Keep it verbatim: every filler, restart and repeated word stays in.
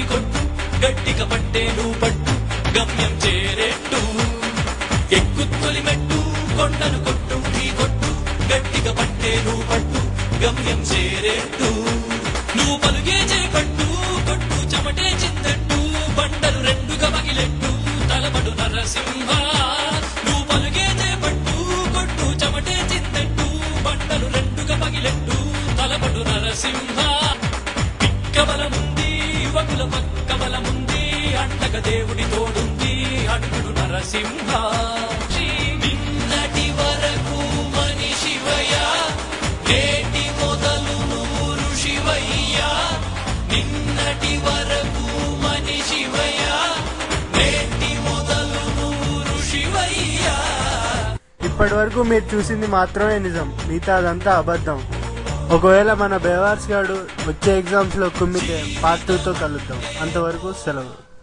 కొట్టు గట్టిగా పట్టేను పట్టు గమ్యం చేరేట్టు ఎక్కు తొలిమెట్టు కొండను కొట్టు నీ కొట్టు గట్టిగా పట్టేను పట్టు గమ్యం చేరేట్టు నువ్వు పలుగే చేపట్టు కొట్టు చెమటే చిందట్టు బండలు రెండుగా మగిలెట్టు తలబడు నరసింహ నువ్వు పలుగే చేపట్టు కొట్టు చెమటే చిందట్టు బండలు రెండుగా మగిలెట్టు తలబడు నరసింహ పిక్కబలముంది యువకుల పక్క బలముంది అండగ దేవుడి తోడుంది అడుగుడు నరసింహ నిన్నటి వరకు మనిషివయ్యా నేటి మొదలు నువ్వు ఋషివయ్యా నిన్నటి వరకు మనిషివయ్యా నేటి మొదలు నువ్వు ఋషివయ్యా. ఇప్పటి వరకు మీరు చూసింది మాత్రమే నిజం, మిగతా అదంతా అబద్ధం. ఒకవేళ మన బేవార్స్ గాడు వచ్చే ఎగ్జామ్స్ లో కుమ్మితే పార్ట్ టూ తో కలుద్దాం. అంతవరకు సెలవు.